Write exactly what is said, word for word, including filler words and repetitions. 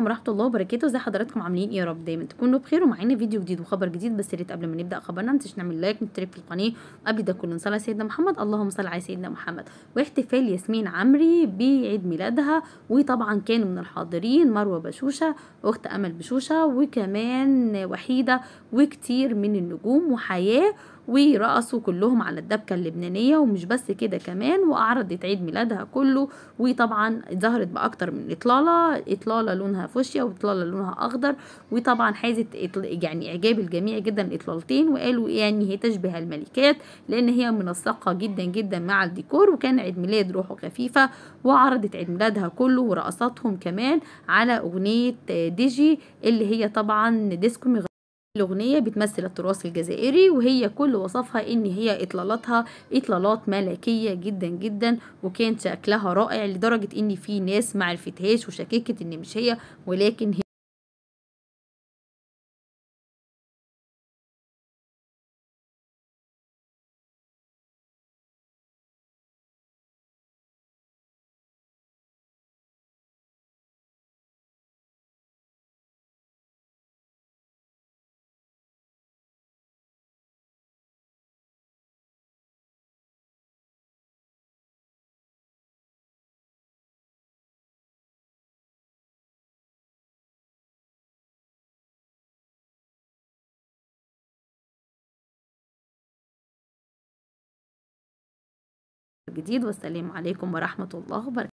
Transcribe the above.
ورحمة الله وبركاته. ازي حضراتكم عاملين ايه؟ يا رب دايما تكونوا بخير ومعانا فيديو جديد وخبر جديد. بس يا ريت قبل ما نبدا خبرنا متنساش نعمل لايك ونشترك في القناه. وقبل ده كله نصلي على سيدنا محمد، اللهم صل على سيدنا محمد. واحتفال ياسمين عمري بعيد ميلادها، وطبعا كانوا من الحاضرين مروه بشوشه واخت امل بشوشه وكمان وحيده وكتير من النجوم وحياه، ورقصوا كلهم على الدبكه اللبنانيه. ومش بس كده كمان، واعرضت عيد ميلادها كله، وطبعا ظهرت باكتر من اطلاله، اطلاله لونها فوشيا واطلاله لونها اخضر. وطبعا حازت يعني اعجاب الجميع جدا اطلالتين، وقالوا يعني هي تشبه الملكات لان هي منسقه جدا جدا مع الديكور. وكان عيد ميلاد روحه خفيفه، وعرضت عيد ميلادها كله ورقصاتهم كمان على اغنيه ديجي اللي هي طبعا ديسكو. الأغنية بتمثل التراث الجزائري، وهي كل وصفها إن هي إطلالاتها إطلالات ملكية جدا جدا، وكان شكلها رائع لدرجة إن في ناس معرفتهاش وشككت إن مش هي، ولكن هي جديد. والسلام عليكم ورحمة الله وبركاته.